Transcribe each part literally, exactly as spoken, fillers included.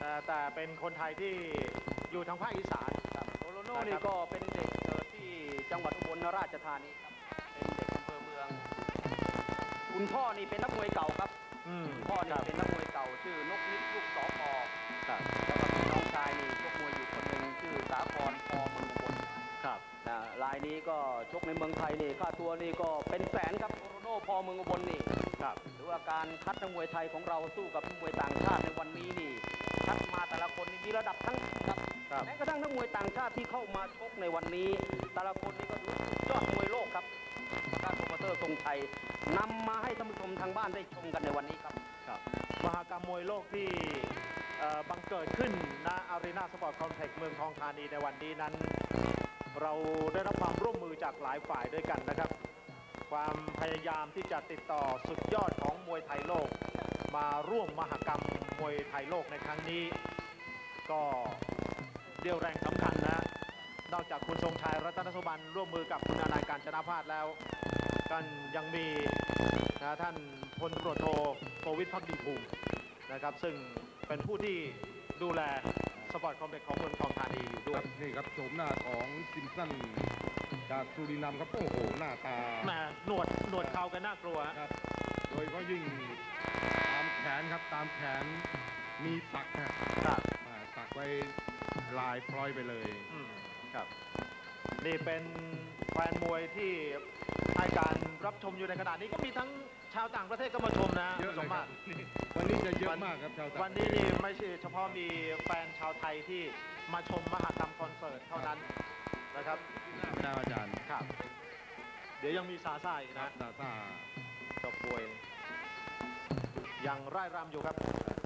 แต่เป็นคนไทยที่อยู่ทางภาคอีสานโอโรโน่นี่ก็เป็นเด็กเกิดที่จังหวัดอุบลราชธานีครับเป็นเด็กอำเภอเมืองคุณพ่อนี่เป็นนักมวยเก่าครับพ่อนี่เป็นนักมวยเก่าชื่อนกนิดลูกสอพอแล้วก็น้องชายนี่ชกมวยอยู่คนหนึ่งชื่อสาครพอเมืองอุบลครับรายนี้ก็ชกในเมืองไทยนี่ค่าตัวนี่ก็เป็นแสนครับโอโรโน่พอเมืองอุบลนี่ครับหรือว่าการคัดนักมวยไทยของเราสู้กับนักมวยต่างชาติในวันนี้นี่คัดมาแต่ละคนมีระดับทั้งครับแม้กระทั่งนักมวยต่างชาติที่เข้ามาชกในวันนี้แต่ละคนนี่ก็ถือยอดมวยโลกครับการโปรโมเตอร์ทรงชัยนำมาให้ท่านผู้ชมทางบ้านได้ชมกันในวันนี้ครับครับมหกรรมมวยโลกที่บังเกิดขึ้นณอารีนาสปอร์ตคอมเพล็กซ์เมืองทองธานีในวันนี้นั้นเราได้รับความร่วมมือจากหลายฝ่ายด้วยกันนะครับความพยายามที่จะติดต่อสุดยอดของมวยไทยโลกมาร่วมมหกรรมมวยไทยโลกในครั้งนี้ก็เดี่ยวแรงสำคัญนะนอกจากคุณทรงชัยรัตนสุบรรณร่วมมือกับคุณนายการชนะพาดแล้วกันยังมีนะท่านพลตำรวจโทโกวิทภักดีภูมินะครับซึ่งเป็นผู้ที่ดูแลสปอร์ตคอมเพล็กซ์ของเมืองทองธานีอยู่ด้วยนี่ครับโฉมหน้าของซิมสันจากสุรินทร์ครับโอ้โหหน้าตาแหมหนวดหนวดเขากันน่ากลัวครับโดยก็ยิ่งตามแขนครับตามแขนมีสักนะครับสักไว้ลายพลอยไปเลยครับนี่เป็นแฟนมวยที่ให้การรับชมอยู่ในขณะนี้ก็มีทั้งชาวต่างประเทศก็มาชมนะเยอะมากวันนี้จะเยอะมากครับชาวต่างวันนี้นี่ไม่ใช่เฉพาะมีแฟนชาวไทยที่มาชมมหกรรมคอนเสิร์ตเท่านั้นนะครับหน้าอาจารย์ครับเดี๋ยวยังมีซาซ่าอีกนะซาซ่าจบมวยยังร่ายรำอยู่ครับ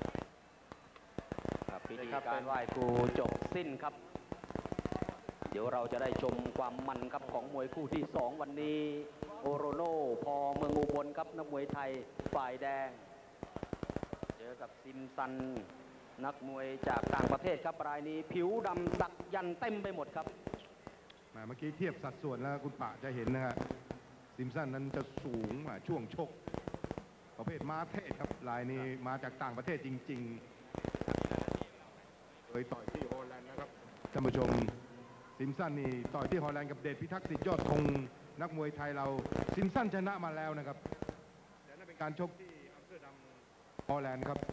พิธีการไหว้ครูจบสิ้นครับเดี๋ยวเราจะได้ชมความมันครับของมวยคู่ที่สองวันนี้โอโรโน่พอเมืองอุบลครับนักมวยไทยฝ่ายแดงเจอกับซิมซันนักมวยจากต่างประเทศครับรายนี้ผิวดำสักยันเต็มไปหมดครับเมื่อกี้เทียบสัดส่วนแล้วคุณปะจะเห็นนะฮะซิมซันนั้นจะสูงกว่าช่วงชกประเภทม้าเทศครับรายนี้มาจากต่างประเทศจริงๆเคยต่อยที่ฮอลแลนด์นะครับท่านผู้ชมซิมสันนี่ต่อยที่ฮอลแลนด์กับเดชพิทักษ์สิทธิยอดธงนักมวยไทยเราซิมสันชนะมาแล้วนะครับแต่นั่นเป็นการชกที่อัมสเตอร์ดัมฮอลแลนด์ครับ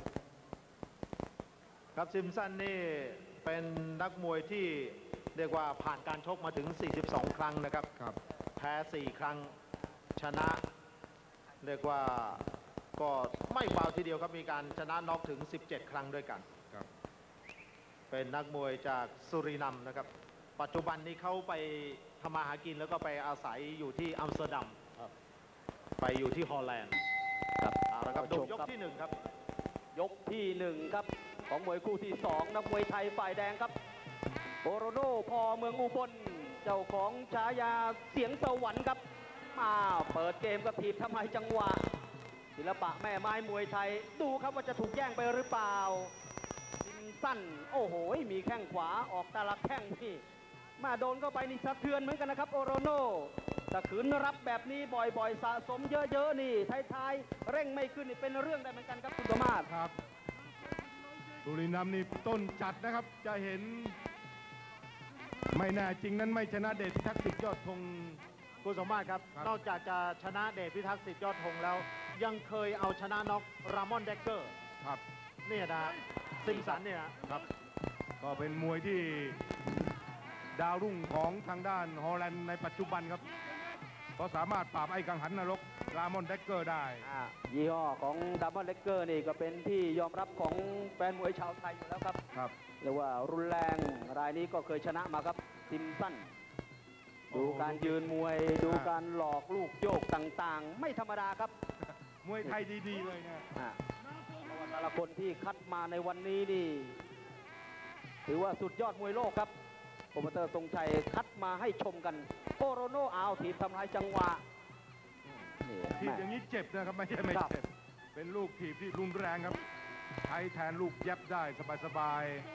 ครับซิมสันนี่เป็นนักมวยที่เรียกว่าผ่านการชกมาถึงสี่สิบสองครั้งนะครับแพ้สี่ครั้งชนะเรียกว่าก็ไม่เบาทีเดียวครับมีการชนะน็อกถึงสิบเจ็ดครั้งด้วยกันเป็นนักมวยจากสุรินัมนะครับปัจจุบันนี้เขาไปทำมาหากินแล้วก็ไปอาศัยอยู่ที่อัมสเตอร์ดัมไปอยู่ที่ฮอลแลนด์ครับเอาละครับดูยกที่หนึ่งครับยกที่หนึ่งครับของมวยคู่ที่สองนักมวยไทยฝ่ายแดงครับโอโรโน่พอเมืองอุบลเจ้าของฉายาเสียงสวรรค์ครับมาเปิดเกมกับทีมทำลายจังหวะศิลปะแม่ไม้มวยไทยดูครับว่าจะถูกแย่งไปหรือเปล่าซิมสันโอ้โหมีแข้งขวาออกแต่ละแข้งที่มาโดนเข้าไปนี่สะเทือนเหมือนกันนะครับโอโรโน่แต่ขืนรับแบบนี้บ่อยๆสะสมเยอะๆนี่ท้ายๆเร่งไม่ขึ้นนี่เป็นเรื่องได้เหมือนกันครับคุณสมมาตรครับสุรินทร์นี่ต้นจัดนะครับจะเห็นไม่แน่จริงนั้นไม่ชนะเดชพิทักษ์สิทธิยอดธงคุณสมมาตรครับนอกจากจะชนะเดชพิทักษ์สิทธิยอดธงแล้วยังเคยเอาชนะน็อกรามอนเดกเกอร์ครับเนี่ยนะซิมสันเนี่ยครับก็เป็นมวยที่ดาวรุ่งของทางด้านฮอลแลนด์ในปัจจุบันครับก็สามารถปราบไอ้กังหันนรกรามอนเดกเกอร์ได้ยี่ห้อของรามอนเดกเกอร์นี่ก็เป็นที่ยอมรับของแฟนมวยชาวไทยอยู่แล้วครับครับเรียกว่ารุนแรงรายนี้ก็เคยชนะมาครับซิมสันดูการยืนมวยดูการหลอกลูกโยกต่างๆไม่ธรรมดาครับมวยไทยดีๆเลยนะแต่ละคนที่คัดมาในวันนี้นี่ถือว่าสุดยอดมวยโลกครับโปรโมเตอร์ทรงชัยคัดมาให้ชมกันโอโรโน่เอาถีบทำลายจังหวะถีบอย่างนี้เจ็บนะครับไม่ใช่ไม่เจ็บเป็นลูกถีบที่รุนแรงครับใช้แทนลูกเย็บได้สบายๆ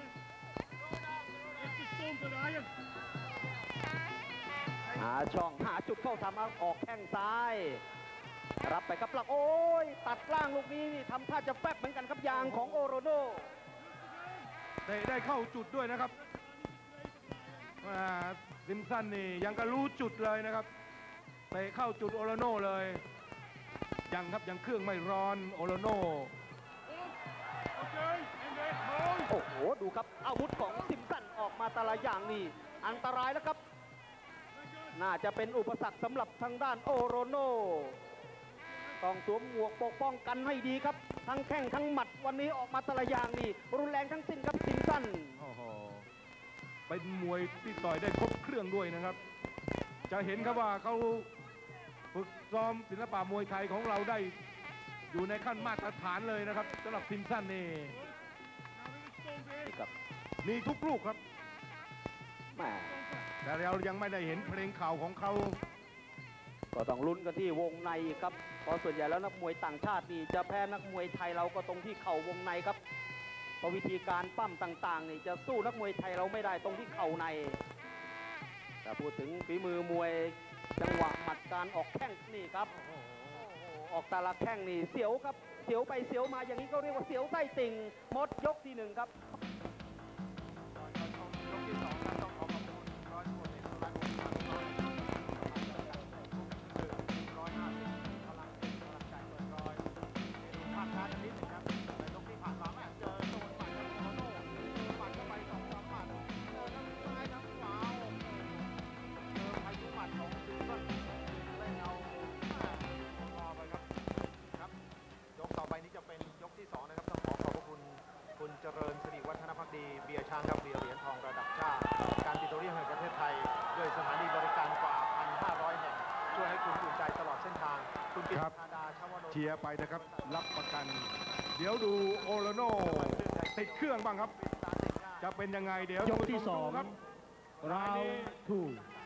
หาช่องหาจุดเข้าทำออกแข้งซ้ายรับไปครับหลักโอ้ยตัดล่างลูกนี้นี่ทำท่าจะแฟบเหมือนกันครับยางของโอโรโน่เตะได้เข้าจุดด้วยนะครับซิมสันนี่ยังก็รู้จุดเลยนะครับเตะเข้าจุดโอโลโน่เลยยังครับยังเครื่องไม่ร้อนโอโลโน่โอ้โหดูครับอาวุธของซิมสันออกมาแต่ละอย่างนี่อันตรายแล้วครับน่าจะเป็นอุปสรรคสำหรับทางด้านโอโลโน่ต้องสวมหมวกปกป้องกันให้ดีครับทั้งแข้งทั้งหมัดวันนี้ออกมาแต่ละอย่างนี่รุนแรงทั้งสิ้นครับซิมสันโอ้โหเป็นมวยที่ต่อยได้ครบเครื่องด้วยนะครับจะเห็นครับว่าเขาฝึกซ้อมศิลปะมวยไทยของเราได้อยู่ในขั้นมาตรฐานเลยนะครับสำหรับซิมสันนี่มีทุกลูกครับแต่เรายังไม่ได้เห็นเพลงข่าวของเขาก็ต้องลุ้นกันที่วงในครับเพราะส่วนใหญ่แล้วนักมวยต่างชาตินี่จะแพ้นักมวยไทยเราก็ตรงที่เข่าวงในครับเพราะวิธีการปั้มต่างๆนี่จะสู้นักมวยไทยเราไม่ได้ตรงที่เข่าในแต่พูดถึงฝีมือมวยจังหวะหมัดการออกแข้งนี่ครับออกแต่ละแข้งนี่เสียวครับเสียวไปเสียวมาอย่างนี้ก็เรียกว่าเสียวไส้ติ่งหมดยกที่หนึ่งครับเจริญสิริวัฒนภักดีเบียร์ช้างครับเบียร์เหรียญทองระดับชาติการปิโตรเลียมแห่งประเทศไทยด้วยสถานีบริการกว่า หนึ่งพันห้าร้อย แห่งช่วยให้คุณอุ่นใจตลอดเส้นทางคุณกิตติดาชวโนเชียร์ไปนะครับรับประกันเดี๋ยวดูโอโลโน่ติดเครื่องบ้างครับจะเป็นยังไงเดี๋ยวยกที่สองครับราวทู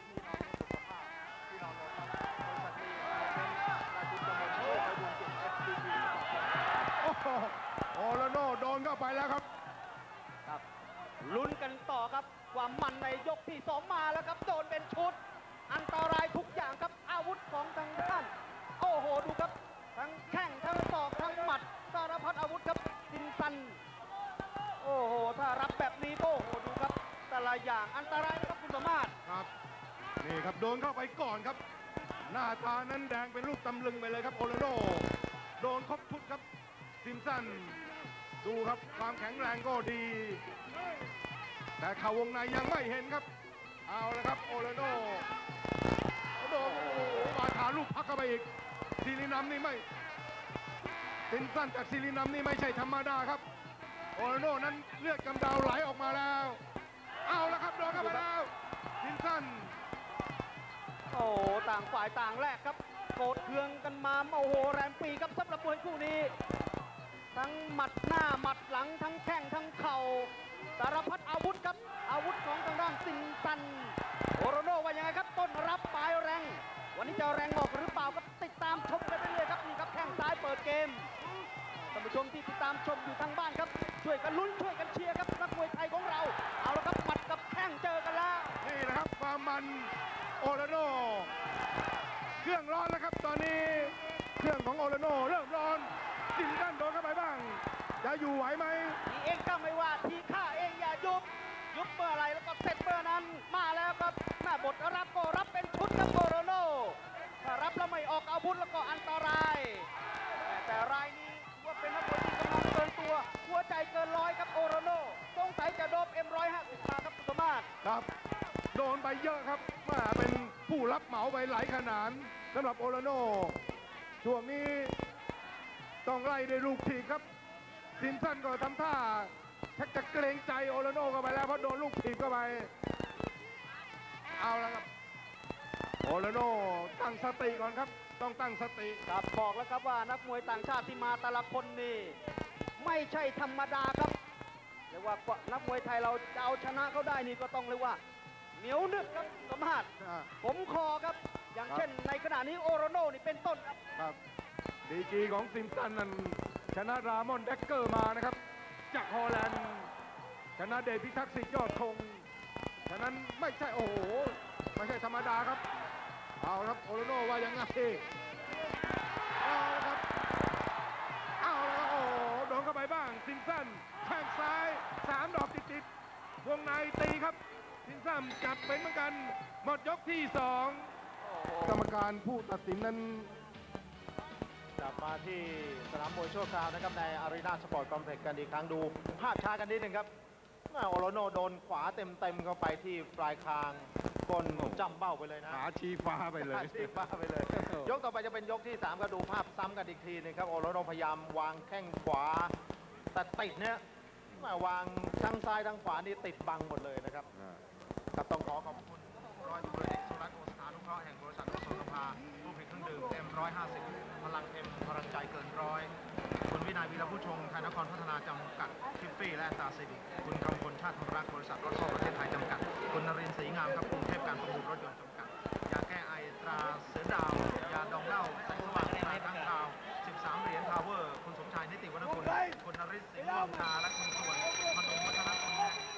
โอโลโน่โดนเข้าไปแล้วครับครับลุ้นกันต่อครับความมันในยกที่สองมาแล้วครับโดนเป็นชุดอันตรายทุกอย่างครับอาวุธของทางด้านโอ้โหดูครับทั้งแข้งทั้งศอกทั้งหมัดสารพัดอาวุธครับซิมสันโอ้โหถ้ารับแบบนี้โอ้โหดูครับแต่ละอย่างอันตรายนะครับคุณสมมาตรครับนี่ครับโดนเข้าไปก่อนครับหน้าตานั้นแดงเป็นลูกตำลึงไปเลยครับโอโลโน่โดนครบชุดครับซิมสันดูครับความแข็งแรงก็ดีแต่เข่าวงในยังไม่เห็นครับเอาละครับโอโลโน่โดนโอ้โหบาดขาลูกพักเข้าไปอีกซิลินัมนี่ไม่ซิมสันจากซิลินัมนี่ไม่ใช่ธรรมดาครับโอโลโน่นั้นเลือดกำเดาไหลออกมาแล้วเอาละครับโดนเข้าไปแล้วซิมสันโอ้ต่างฝ่ายต่างแรกครับโกรธเคืองกันมาโอ้โหแรมปีครับสำหรับมวยคู่นี้ทั้งหมัดหน้าหมัดหลังทั้งแข้งทั้งเข่าสารพัดอาวุธครับอาวุธของทางด้านซิมสันโอโลโน่ว่ายังไงครับต้นรับปลายแรงวันนี้จะแรงออกหรือเปล่าครับติดตามชมกันไปเลยครับนี่ครับแข้งซ้ายเปิดเกมท่านผู้ชมที่ติดตามชมอยู่ทางบ้านครับช่วยกันลุ้นช่วยกันเชียร์ครับนักมวยไทยของเราเอาละครับหมัดกับแข้งเจอกันแล้วนี่นะครับความมันโอโลโน่เครื่องร้อนแล้วครับตอนนี้เครื่องของโอโลโน่เริ่มร้อนซิมสันโดนเข้าไปบ้างจะอยู่ไหวไหมทีเองก็ไม่ว่าทีข้าเองอย่ายุบยุบเมื่อไรแล้วก็เสร็จเมื่อนั้นมาแล้วครับหน้าบทรับก็รับเป็นชุดครับโอโลโน่ถ้ารับแล้วไม่ออกอาวุธแล้วก็อันตรายแต่แต่รายนี้ว่าเป็นนักมวยที่กำลังเกินตัวหัวใจเกินร้อยครับโอโลโน่สงสัยจะโดบเอ็มร้อยห้าสิบมาครับคุณสมมาตรครับโดนไปเยอะครับมาเป็นผู้รับเหมาไปหลายขนาดสำหรับโอโลโน่ช่วงนี้ต้องไล่ด้วยลูกถีบครับซิมสันก็ทำท่าชักจะเกรงใจโอโลโน่เข้าไปแล้วเพราะโดนลูกถีบเข้าไปเอาละครับโอโลโน่ตั้งสติก่อนครับต้องตั้งสติครับบอกแล้วครับว่านักมวยต่างชาติที่มาแต่ละคนนี่ไม่ใช่ธรรมดาครับเรียกว่านักมวยไทยเราจะเอาชนะเขาได้นี่ก็ต้องเรียกว่าเหนียวนึกครับสมหัสผมคอครับอย่างเช่นในขณะนี้โอโลโน่นี่เป็นต้นครับดีกรีของซิมสันนั้นชนะรามอนแดกเกอร์มานะครับจากฮอลแลนด์ชนะเดชพิทักษ์สิทธิ์ยอดธงฉะนั้นไม่ใช่โอ้โหไม่ใช่ธรรมดาครับเอาครับโอโลโน่ว่ายังไงเอาละครับเอาละโอ้โหโดนเข้าไปบ้างซิมสันแข้งซ้ายสามดอกติดวงในตีครับสินซ้ำจับเป็นเหมือนกันหมดยกที่สองกรรมการผู้ตัดสินนั้นกลับมาที่สนามมวยชั่วคราวนะครับในอารีนาสปอร์ตคอมเพล็กซ์กันอีกครั้งดูภาพช้ากันนิดหนึ่งครับโอโลโนโดนขวาเต็มๆเข้าไปที่ปลายคางก้นจำเบ้าไปเลยนะขาชี้ฟ้าไปเลยขาชี้ฟ้าไปเลย ยกต่อไปจะเป็นยกที่สามก็ดูภาพซ้ำกันอีกทีนึงครับโอโลโนพยายามวางแข้งขวาแต่ติดเนี่ยวางทั้งซ้ายทั้งขวานี่ติดบังหมดเลยนะครับกับต้องขอขอบคุณร้อยตำรวจเอกสุรัตน์โอสถานุเคราะห์แห่งบริษัทโอโซนสภาผู้ผลิตเครื่องดื่มเอ็มร้อยห้าสิบพลังเอ็มพลังใจเกินร้อยคุณวินัยวีรผู้ชงไทยนครพัฒนาจำกัดทิฟฟี่และตาซิบิคุณกำพลชาติธรรมรักษ์บริษัทรถโซ่ประเทศไทยจำกัดคุณนรินทร์ศรีงามครับกรุงเทพการประมูลรถยนต์จำกัดยาแก้ไอตราเสือดาวยาดองเหล้าแสงสว่างตราข้างคาวสิบสามเหรียญทาวเวอร์คุณสมชายนิติวรรณกุลคุณนริศสิงห์วงชาและคุณส่วนพนมวัฒนกุล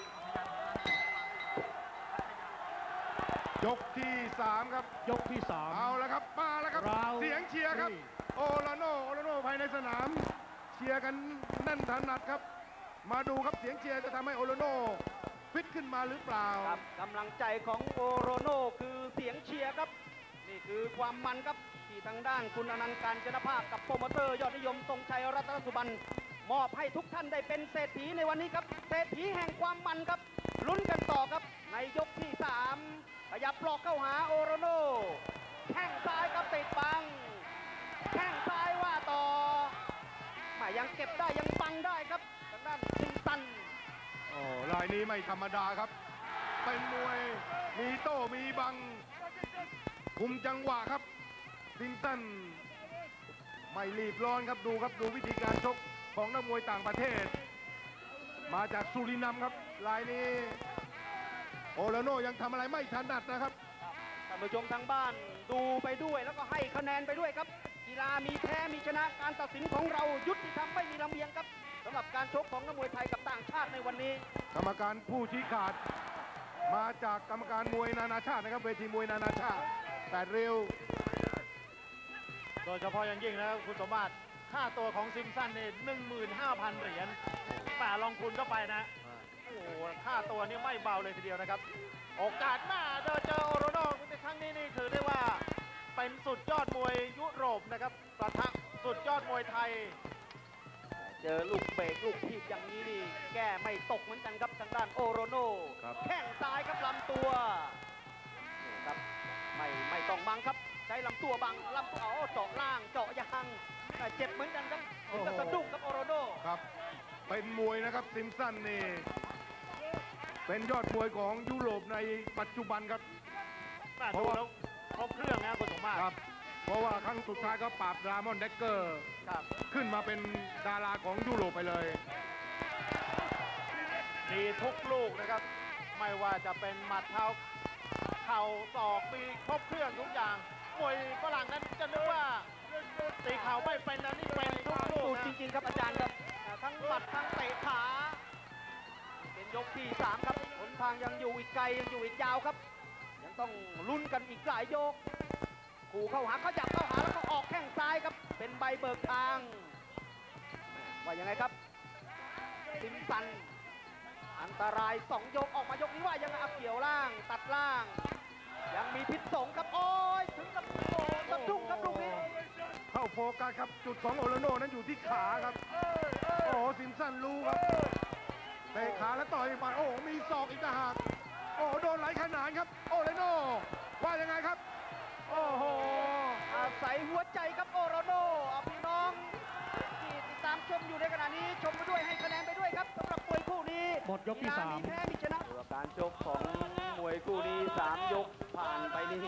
ยกที่สามครับยกที่สามเอาแล้วครับมาแล้วครับ เสียงเชียร์ครับ โอลาโนโอลาโนภายในสนามเชียร์กันแน่นถนัดครับ มาดูครับเสียงเชียร์จะทำให้โอลาโนฟิตขึ้นมาหรือเปล่าครับกำลังใจของโอโรโนคือเสียงเชียร์ครับนี่คือความมันครับที่ทางด้านคุณอนันต์การจนภาคกับโปรโมเตอร์ยอดนิยมทรงชัยรัตนสุบรรณมอบให้ทุกท่านได้เป็นเศรษฐีในวันนี้ครับเศรษฐีแห่งความมันครับลุ้นกันต่อครับในยกที่สามขยับปลอกเข้าหาโอโรโนแข้งซ้ายครับติดบังแข้งซ้ายว่าต่อมายังเก็บได้ยังบังได้ครับทางด้านซิงตันโอ้รายนี้ไม่ธรรมดาครับ เป็นมวยมีโต้มีบังคุมจังหวะครับซินตันไม่รีบร้อนครับดูครับดูวิธีการชกของนักมวยต่างประเทศ มาจากสุรินัมครับรายนี้โอลาโนยังทำอะไรไม่ถนัดนะครับท่านผู้ชมทางบ้านดูไปด้วยแล้วก็ให้คะแนนไปด้วยครับกีฬามีแพ้มีชนะการตัดสินของเรายุติธรรมไม่มีลำเอียงครับสำหรับการชกของนักมวยไทยกับต่างชาติในวันนี้กรรมการผู้ชี้ขาดมาจากกรรมการมวยนานาชาตินะครับเวทีมวยนานาชาติแปดริ้วโดยเฉพาะอย่างยิ่งนะครับคุณสมบัติค่าตัวของซิมสันเนี่ยหนึ่งหมื่นห้าพันเหรียญแต่ลองคุณก็ไปนะโอ้โหค่าตัวนี่ไม่เบาเลยทีเดียวนะครับโอกาสมาเจอเจอโอโรโนในครั้งนี้นี่ถือได้ว่าเป็นสุดยอดมวยยุโรปนะครับประทะสุดยอดมวยไทยเจอลูกเบรกลูกทีบอย่างนี้นี่แก้ไม่ตกเหมือนกันครับทางด้านโอโรโนแข้งซ้ายครับลำตัวนี่ครับไม่ไม่ต้องบังครับใช้ลำตัวบังลำตัวเอาเจาะล่างเจาะยางแต่เจ็บเหมือนกันครับกระสะดุ้งครับโอโรโนครับเป็นมวยนะครับซิมสันนี่เป็นยอดมวยของยุโรปในปัจจุบันครับเพราะว่าครบเครื่องนะคุณสมมาตรครับเพราะว่าครั้งสุดท้ายก็ปราบรามอนเดกเกอร์ขึ้นมาเป็นดาราของยุโรปไปเลยดีทุกลูกนะครับไม่ว่าจะเป็นหมัดเท้าเข่าศอกมีครบเครื่องทุกอย่างมวยฝรั่งนั้นจะนึกว่าตีเข่าไม่เป็นนะนี่เป็นทุกลูกจริงๆครับอาจารย์ครับทั้งหมัดทั้งเตะขาเป็นยกที่สามครับหนทางยังอยู่อีกไกลยังอยู่อีกยาวครับยังต้องลุ้นกันอีกหลายยกขู่เข้าหาเขาจับเข้าหาแล้วก็ออกแข้งซ้ายครับเป็นใบเบิกทางว่ายังไงครับซิมสันอันตรายสองยกออกมายกนี้ว่ายังไงอับเกี่ยวล่างตัดล่างยังมีพิษสงครับโอ้ยถึงกับโอ้สะดุ้งครับลูกนี้เข้าโฟกัสครับจุดของโอลาโนนั้นอยู่ที่ขาครับโอ้ซิมสันรู้ครับเตะขาแล้วต่อยไปโอ้มีศอกอีกต่างหากโอ้โดนไหลขนานครับโอลาโนว่ายังไงครับโอ้โหอาศัยหัวใจครับโอโรโนเอาพี่น้องที่ติดตามชมอยู่ในขณะนี้ชมไปด้วยให้คะแนนไปด้วยครับสำหรับมวยคู่นี้หมดยกที่สามมีแพ้มีชนะการชกของมวยคู่นี้สามยกผ่านไปนี่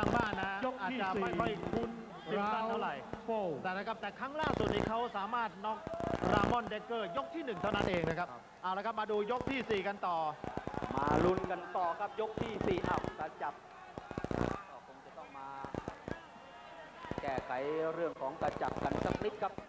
างบ้านนะอาจจะไม่ค่อยคุ้นซิมสันเท่าไหร่แต่นะครับแต่ครั้งล่าสุดนี้เขาสามารถน็อกรามอนเดกเกอร์ยกที่หนึ่งเท่านั้นเองนะครับเอาละครับมาดูยกที่สี่กันต่อมาลุ้นกันต่อครับยกที่สี่อ้าวการจับก็คงจะต้องมาแก้ไขเรื่องของการจับกันสักนิดครับ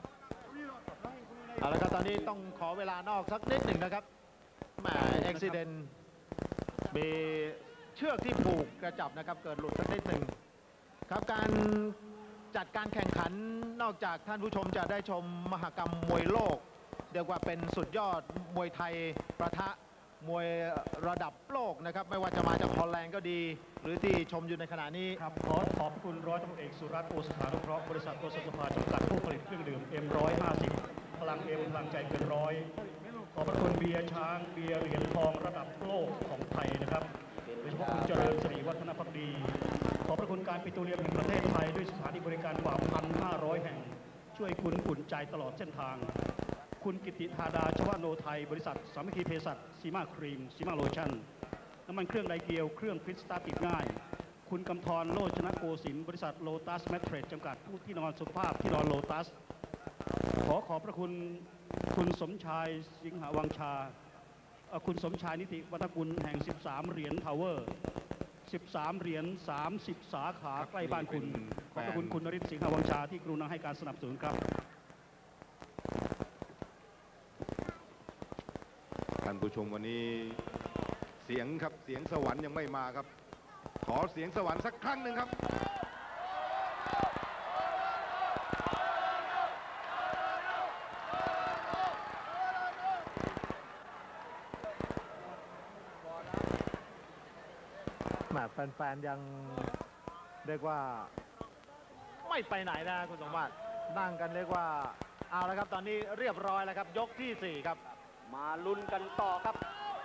เอาละครับตอนนี้ต้องขอเวลานอกสักนิดหนึ่งนะครับแหมอุบิเหตุมีเชือกที่ผูกกระจับนะครับเกิดหลุดสักนิดหนึ่งครับการจัดการแข่งขันนอกจากท่านผู้ชมจะได้ชมมหกรรมมวยโลกเรียกว่าเป็นสุดยอดมวยไทยประทะมวยระดับโลกนะครับไม่ว่าจะมาจากฮอลแลนด์ก็ดีหรือที่ชมอยู่ในขณะนี้ครับขอขอบคุณร้อยตำรวจเอกสุรัตน์โอสถานุเคราะห์บริษัทโอสถภาจำกัดผู้ผลิตเครื่องดื่มเอ็มร้อยห้าสิบพลังเอ็มพลังใจเกินร้อยขอบพระคุณเบียร์ช้างเบียร์เหรียญทองระดับโลกของไทยนะครับโดยเฉพาะคุณเจริญศรีวัฒนภักดีขอบพระคุณการปิโตรเลียมแห่งประเทศไทยด้วยสถานีบริการกว่า หนึ่งพันห้าร้อย แห่งช่วยคุณอุ่นใจตลอดเส้นทางคุณกิติธาดาชวโนไทยบริษัทสามัคคีเภสัชซีมาครีมซีมาโลชั่นน้ำมันเครื่องไดเกียวเครื่องคริสตัลติดง่ายคุณกำธรโลชนะโกสินทร์บริษัทโลตัสแมทเทรสจำกัดผู้ที่นอนสุขภาพที่นอนโลตัสขอขอบพระคุณคุณสมชายสิงหวังชาคุณสมชายนิติวัฒกุลแห่งสิบสามเหรียญทาวเวอร์สิบสามเหรียญสามสิบสาขาใกล้บ้านคุณขอบพระคุณคุณนริศสิงหวังชาที่กรุณาให้การสนับสนุนครับท่านผู้ชมวันนี้เสียงครับเสียงสวรรค์ยังไม่มาครับขอเสียงสวรรค์สักครั้งหนึ่งครับแหมแฟนๆยังเรียกว่าไม่ไปไหนนะคุณสมบัตินั่งกันเรียกว่าเอาแล้วครับตอนนี้เรียบร้อยแล้วครับยกที่สี่ครับมาลุ้นกันต่อครับ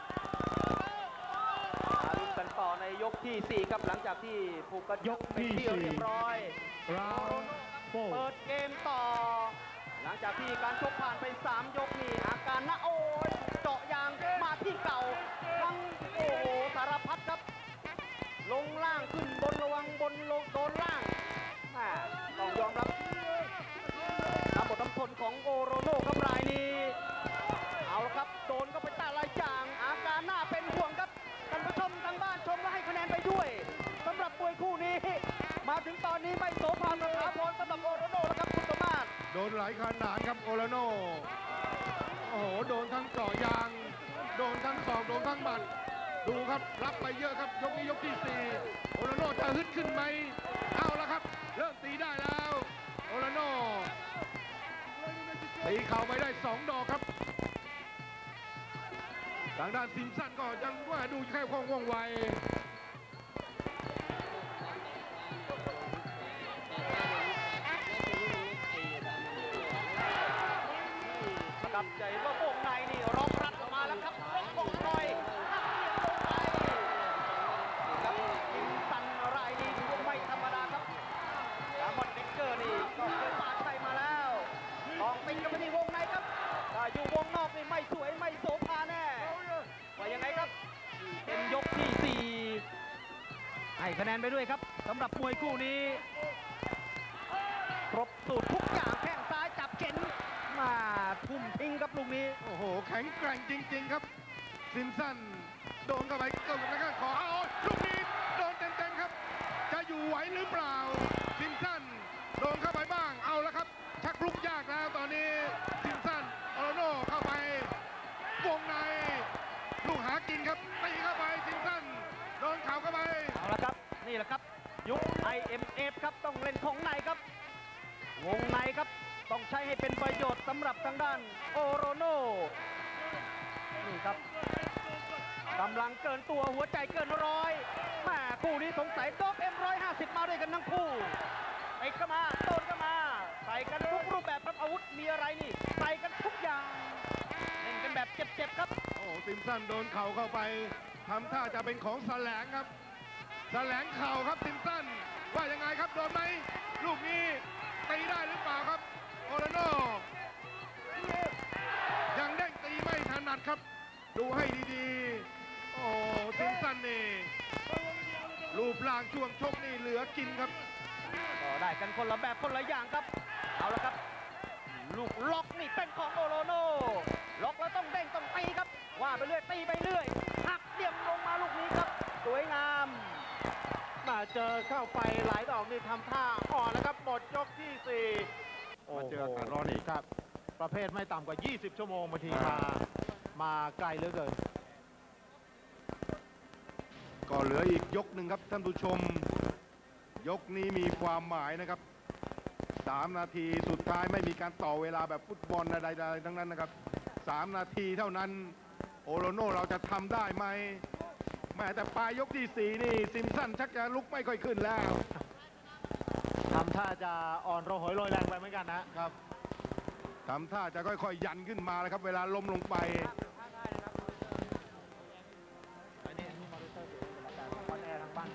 มาลุ้นกันต่อในยกที่สี่ครับหลังจากที่ผูกกระยกที่เรียบร้อยเปิดเกมต่อหลังจากที่การชกผ่านไปสามยกนี่อาการนะโอ้ยเจาะยางมาที่เก่าทั้งโอ้โหสารพัดครับลงล่างขึ้นบนระวังบนลงโดนล่างต้องยอมรับตามบทน้ำทนของโอโรโน่ครับรายนี้เอาละครับโดนก็ไปตาลายจางอาการน่าเป็นห่วงครับท่านผู้ชมทางบ้านชมและให้คะแนนไปด้วยสำหรับมวยคู่นี้มาถึงตอนนี้ไม่โสภาสถาพรสำหรับโอโรโน่แล้วครับคุณสมมาตรโดนหลายขนาดครับโอโรโน่โอ้โหโดนทั้งเจาะยางโดนทั้งศอกโดนทั้งหมัดดูครับรับไปเยอะครับยกนี้ยกที่สี่โอโรโน่จะฮึดขึ้นไหมเอาละครับเริ่มตีได้แล้วโอโรโน่ตีเข่าไปได้สองดอกครับทางด้านซิมสันก็ยังว่าดูแค่คล่องว่องไวกับใจว่าวงในนี่ร้องรัดออกมาแล้วครับร้องบอกหน่อยครับซิมสันรายนี้ถือว่าไม่ธรรมดาครับรามอนเดกเกอร์นี่ก็เคยปาชัยมาแล้วลองติดกันไปที่วงในครับถ้าอยู่วงนอกนี่ไม่สวยไม่โสภาแน่ว่ายังไงครับเป็นยกที่สี่ให้คะแนนไปด้วยครับสำหรับมวยคู่นี้ครบสูตรทุกอย่างแข้งซ้ายจับเข็นมาทุ่มทิ้งครับลูกนี้โอ้โหแข็งแกร่งจริงๆครับซิมสันโดนเข้าไปเกิดแล้วก็ขอเอาลูกนี้โดนเต็มๆครับจะอยู่ไหวหรือเปล่าซิมสันโดนเข้าไปบ้างเอาแล้วครับชักลุกยากแล้วตอนนี้ซิมสันโอโรโน่เข้าไปวงในลูกหากินครับตีเข้าไปซิมสันโดนเข่าเข้าไปเอาละครับนี่แหละครับยุค ไอ เอ็ม เอฟ ครับต้องเล่นของในครับวงในครับต้องใช้ให้เป็นประโยชน์สำหรับทางด้านโอโรโน่นี่ครับกำลังเกินตัวหัวใจเกินร้อยแม่คู่นี้สงสัยด็อกเอ็มร้อยห้าสิบมาด้วยกันทั้งคู่ไอ้ก็มาโดนก็มาใส่กันทุกรูปแบบครับอาวุธมีอะไรนี่ใส่กันทุกอย่างเล่นกันแบบเจ็บๆครับโอ้ซิมสันโดนเข่าเข้าไปทำท่าจะเป็นของแสลงครับแสลงเข่าครับซิมสันว่ายังไงครับโดนไหมลูกนี้ตีได้หรือเปล่าครับโอโรโน่ยังเด้งตีไม่ถนัดครับดูให้ดีๆโอ้ซิมสันนี่รูปร่างช่วงชกนี่เหลือกินครับก็ได้กันคนละแบบคนละอย่างครับเอาละครับลูกล็อกนี่เป็นของโอโลโนล็อกแล้วต้องเด้งต้องตีครับว่าไปเรื่อยตีไปเรื่อยหักเหลี่ยมลงมาลูกนี้ครับสวยงามมาเจอเข้าไปหลายดอกนี่ทำท่าอ่อนแล้วครับหมดยกที่สี่มาเจออากาศร้อนอีกครับ ประเภทไม่ต่ำกว่า ยี่สิบ ชั่วโมงบางทีอ่ามามาไกลเหลือเกินก็เหลืออีกยกหนึ่งครับท่านผู้ชม ยกนี้มีความหมายนะครับสามนาทีสุดท้ายไม่มีการต่อเวลาแบบฟุตบอลใดๆทั้งนั้นนะครับสามนาทีเท่านั้นโอโลโนเราจะทำได้ไหมแม้แต่ปลายยกที่สี่นี่ซิมสันชักจะลุกไม่ค่อยขึ้นแล้วทำท่าจะอ่อนระหยโรยแรงไปเหมือนกันนะครับทำท่าจะค่อยๆยันขึ้นมาแล้วครับเวลาล้มลงไปอันนี้มอนิเตอร์อยู่เป็นการคอนแอร์ทางบ้าน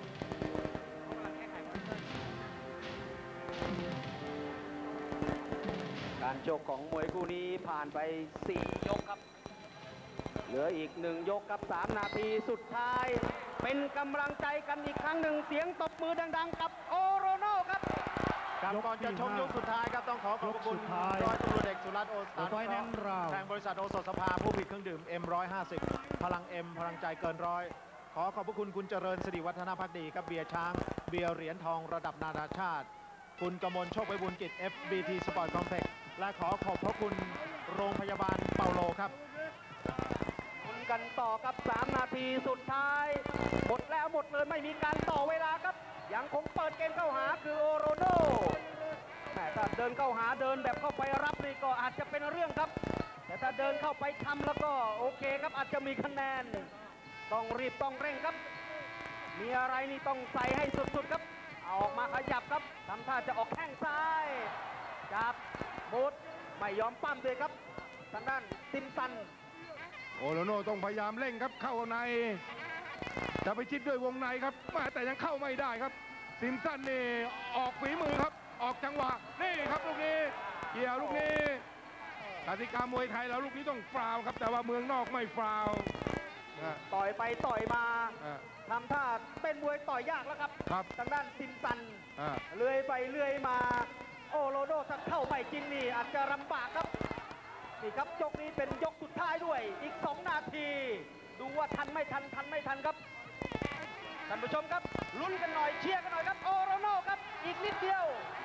การชกของมวยคู่นี้ผ่านไปสี่ยกครับเหลืออีกหนึ่งยกครับสามนาทีสุดท้ายเป็นกำลังใจกันอีกครั้งหนึ่งเสียงตบมือดังๆกับโอโรโนครับครับก่อนจะชมยกสุดท้ายครับต้องขอขอบคุณร้อยตำรวจเอกสุรัตน์โอสถานุเคราะห์แทนบริษัทโอสถสภาผู้ผลิตเครื่องดื่ม เอ็ม หนึ่งร้อยห้าสิบ พลัง M พลังใจเกินร้อยขอขอบพระคุณคุณเจริญสิริวัฒนภักดีครับเบียร์ช้างเบียร์เหรียญทองระดับนานาชาติ คุณกมลโชคไพบุญกิจ เอฟ บี ที Sport Complex และขอขอบพระคุณโรงพยาบาลเปาโลครับลุ้นกันต่อครับสามนาทีสุดท้ายหมดแล้วหมดเลยไม่มีการต่อเวลาครับยังคงเปิดเกมเข้าหาคือโอโรโนแต่ถ้าเดินเข้าหาเดินแบบเข้าไปรับนี่ก็อาจจะเป็นเรื่องครับแต่ถ้าเดินเข้าไปทำแล้วก็โอเคครับอาจจะมีคะแนนต้องรีบต้องเร่งครับมีอะไรนี่ต้องใส่ให้สุดๆครับเอาออกมาขยับครับทำท่าจะออกแข้งซ้ายจับมุดไม่ยอมปั้มเลยครับทางด้านซิมสันโอโลโนต้องพยายามเร่งครับเข้าในจะไปชิดด้วยวงในครับแม้แต่ยังเข้าไม่ได้ครับซิมสันนี่ออกฝีมือครับออกจังหวะนี่ครับลูกนี้เกี่ยวลูกนี้กติกามวยไทยแล้วลูกนี้ต้องฟาวล์ครับแต่ว่าเมืองนอกไม่ฟาวล์นะต่อยไปต่อยมาอ่าทำท่าเป็นมวยต่อยยากแล้วครับครับทางด้านซิมสันอ่าเลื่อยไปเลื่อยมาโอโลโดถ้าเข้าไม่จริงนี่อาจจะลำบากครับนี่ครับยกนี้เป็นยกสุดท้ายด้วยอีกสองนาที ดูว่าทันไม่ทันทันไม่ทันครับท่านผู้ชมครับลุ้นกันหน่อยเชียร์กันหน่อยครับโอโลโดครับอีกนิดเดียว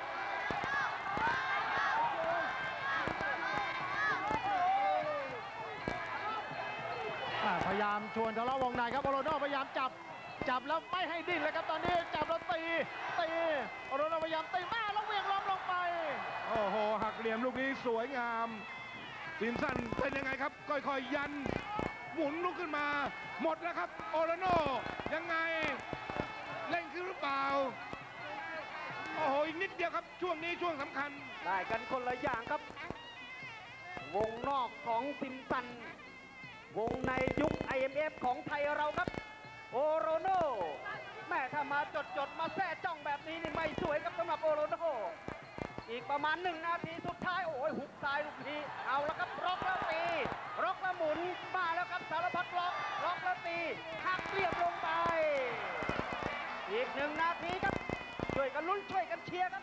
อ่าพยายามชวนทะเลาะวงในครับโอโรโนพยายามจับจับแล้วไม่ให้ดิ้นเลยครับตอนนี้จับแล้วตีตีโอโรโนพยายามตีแม่แล้วเหวี่ยงล้มลงไปโอ้โหหักเหลี่ยมลูกนี้สวยงามซิมสันเป็นยังไงครับค่อยๆยันหมุนลุกขึ้นมา หมดแล้วครับโอโลโนยังไงเล่นขึ้นหรือเปล่าโอ้โหอีกนิดเดียวครับช่วงนี้ช่วงสำคัญได้กันคนละอย่างครับ วงนอกของซิมสัน วงในยุค ไอ เอ็ม เอฟ ของไทยเราครับ โอโรโนแม่ถ้ามาจดจดๆมาแท้จ้องแบบนี้นี่ไม่สวยครับสำหรับโอโรโนอีกประมาณหนึ่งนาทีสุดท้ายโอ้ยหุบซ้ายลูกนี้เอาแล้วครับล็อกแล้วตีล็อกแล้วหมุนมาแล้วครับสารพัดล็อกล็อกแล้วตีหักเรียบลงไป อีกหนึ่งนาทีครับช่วยกันลุ้นช่วยกันเชียร์ครับ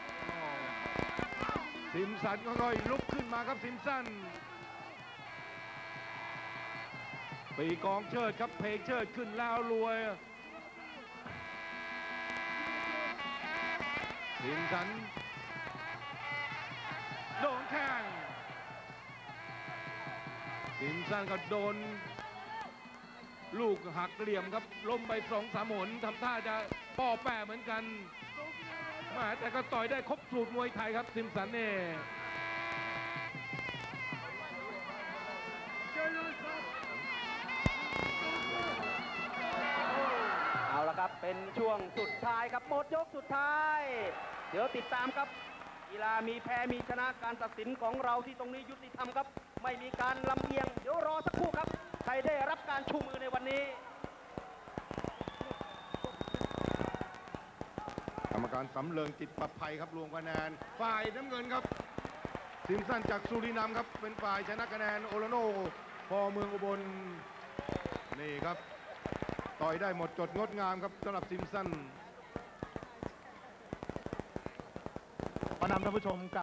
ซิมสันค่อยๆลุกขึ้นมาครับซิมสันปีกองเชิดครับเพลงเชิดขึ้นแล้วรวยซิมสันโดนแข้งซิมสันก็โดนลูกหักเหลี่ยมครับล้มไปสองสามหนทำท่าจะป้อแปะเหมือนกันแม่แต่ก็ต่อยได้ครบสูตรมวยไทยครับซิมสันเนี่ยเอาละครับเป็นช่วงสุดท้ายครับหมดยกสุดท้าย เดี๋ยวติดตามครับกีฬามีแพ้มีชนะการตัดสินของเราที่ตรงนี้ยุติธรรมครับไม่มีการลำเอียงเดี๋ยวรอสักครู่ครับใครได้รับการชูมือในวันนี้กรรมการสำเริงจิตประภัยครับรวมคะแนนฝ่ายน้ำเงินครับซิมสันจากสุรินัมครับเป็นฝ่ายชนะคะแนนโอโลโนพอเมืองอุบลนี่ครับต่อยได้หมดจดงดงามครับสำหรับซิมสันขอนำท่านผู้ชม